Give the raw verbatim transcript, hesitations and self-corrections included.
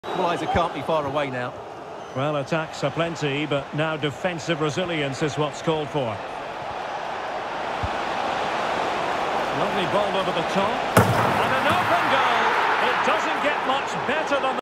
Equaliser can't be far away now. Well, attacks are plenty, but now defensive resilience is what's called for. Lovely ball over the top. And an open goal. It doesn't get much better than